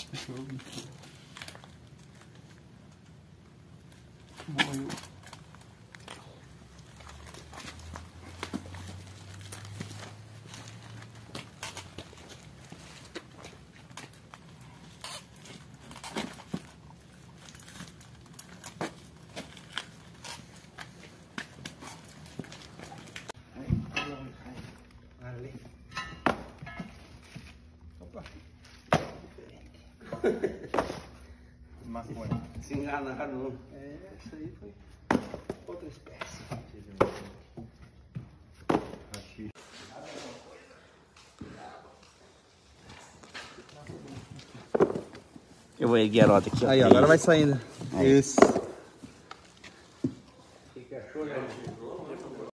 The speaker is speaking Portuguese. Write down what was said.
Morreu. Maconha. Se enganaram, não. É, isso aí foi outra espécie. Eu vou erguer a nota aqui. Aí, ó, agora vai saindo. Aí. Isso.